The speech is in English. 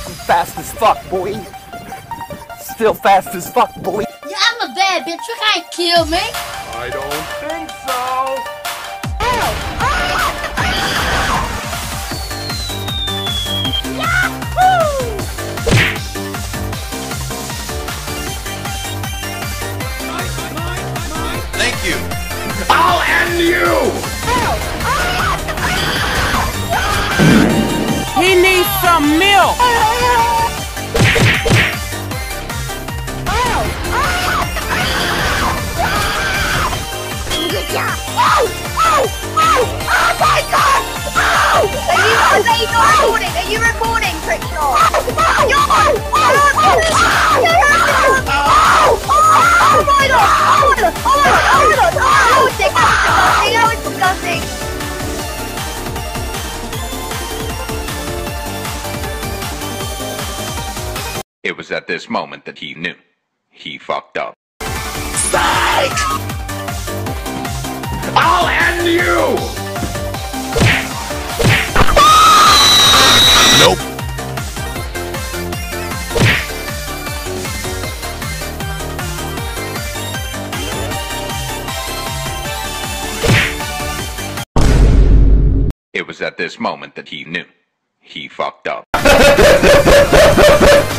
Fast as fuck, boy. Still fast as fuck, boy. Yeah, I'm a bad bitch. You can't kill me. I don't think so. Thank you. I'll end you. He needs some milk. Oh my god! Are you recording, Crickshaw? Oh my god! It was at this moment that he knew. He fucked up. Psych! I'll end you! Nope. It was at this moment that he knew. He fucked up.